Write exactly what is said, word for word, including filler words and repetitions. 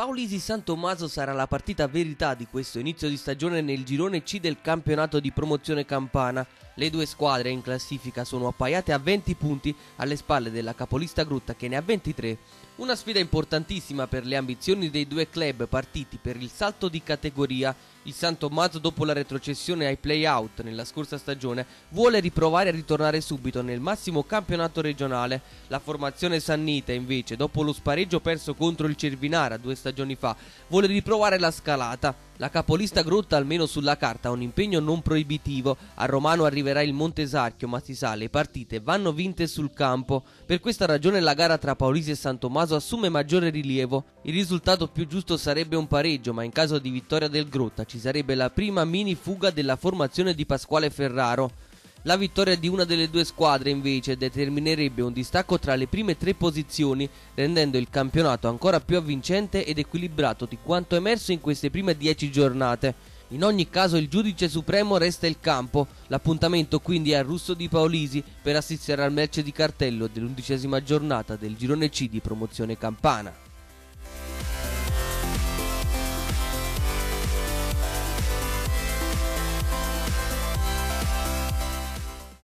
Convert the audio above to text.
Paolisi San Tommaso sarà la partita verità di questo inizio di stagione nel girone C del campionato di promozione campana. Le due squadre in classifica sono appaiate a venti punti alle spalle della capolista Grutta che ne ha ventitré. Una sfida importantissima per le ambizioni dei due club partiti per il salto di categoria. Il San Tommaso, dopo la retrocessione ai play-out nella scorsa stagione, vuole riprovare a ritornare subito nel massimo campionato regionale. La formazione sannita invece, dopo lo spareggio perso contro il Cervinara due stagioni fa, vuole riprovare la scalata. La capolista Grotta, almeno sulla carta, ha un impegno non proibitivo. A Romano arriverà il Montesarchio, ma si sa, le partite vanno vinte sul campo. Per questa ragione la gara tra Paolisi e San Tommaso assume maggiore rilievo. Il risultato più giusto sarebbe un pareggio, ma in caso di vittoria del Grotta ci sarebbe la prima mini fuga della formazione di Pasquale Ferraro. La vittoria di una delle due squadre invece determinerebbe un distacco tra le prime tre posizioni, rendendo il campionato ancora più avvincente ed equilibrato di quanto emerso in queste prime dieci giornate. In ogni caso il giudice supremo resta il campo. L'appuntamento quindi è al Russo di Paolisi per assistere al match di cartello dell'undicesima giornata del girone C di promozione campana.